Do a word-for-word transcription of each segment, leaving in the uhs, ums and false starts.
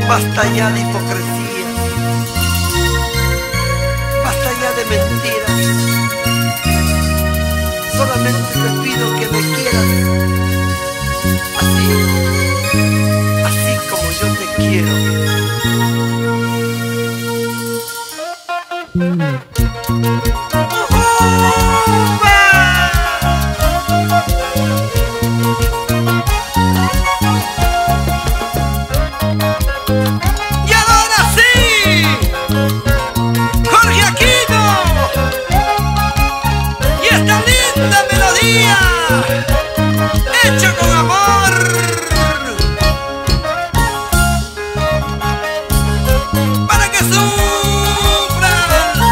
Basta ya de hipocresía, basta ya de mentiras. Solamente te pido que me quieras así, así como yo te quiero. Hecho con amor, para que sufran.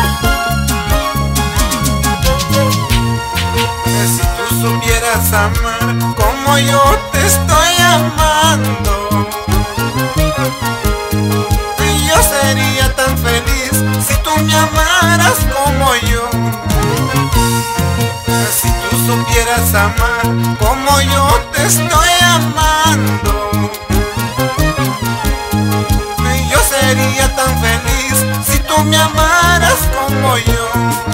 Si tú supieras amar como yo te estoy amando, yo sería tan feliz si tú me amaras como yo. Si tú supieras amar como yo te estoy amando, yo sería tan feliz si tú me amaras como yo.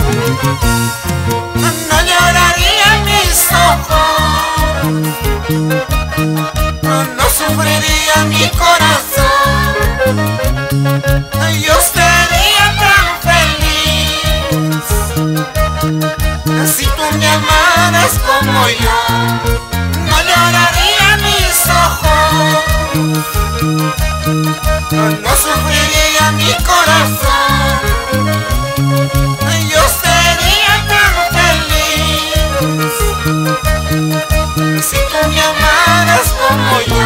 No lloraría mis ojos, no sufriría mi corazón, yo sería tan feliz si tú me amaras como yo. No lloraría mis ojos, no sufriría mi corazón, yo sería tan feliz si tú me amaras como yo.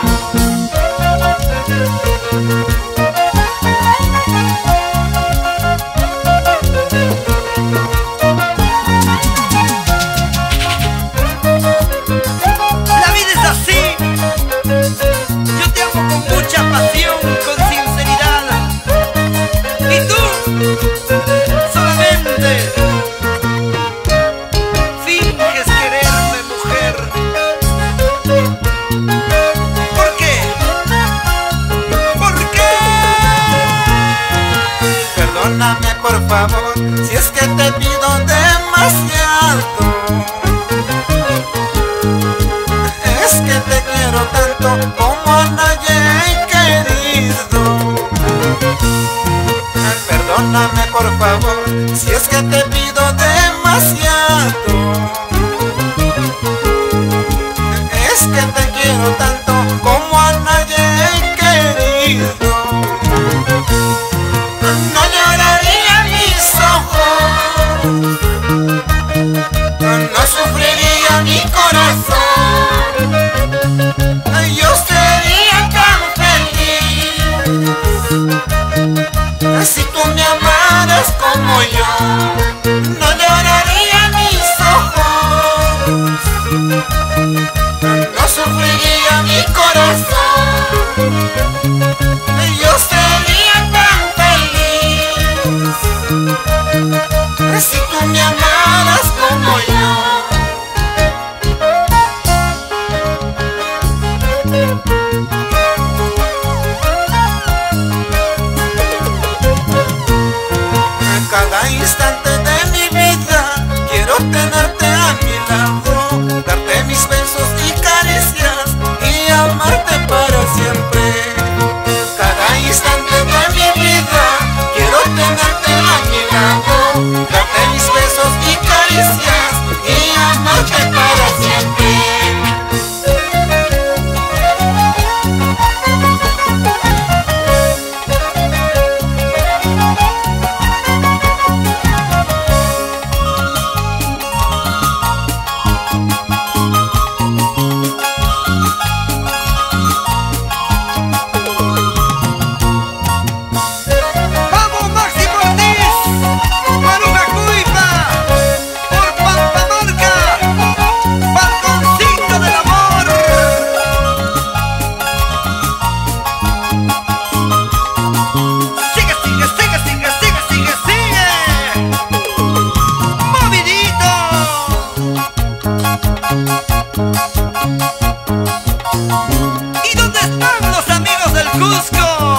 Solamente finges quererme, mujer. ¿Por qué? ¿Por qué? Perdóname por favor si es que te pido demasiado. Es que te quiero tanto como a nadie he querido. Perdóname por favor si es que te pido demasiado. Es que te quiero tanto como a nadie he querido. No lloraría mis ojos, no sufriría mi corazón, yo sería tan feliz si tú me amaras como yo. No lloraría mis ojos, no sufriría mi corazón, yo sería tan feliz si tú me amaras como yo. Cada instante de mi vida quiero tenerte a mi lado, darte mis besos y caricias y amarte para siempre. Cada instante de mi vida quiero tenerte a mi lado, darte mis besos y caricias y amarte para siempre. ¿Y dónde están los amigos del Cusco.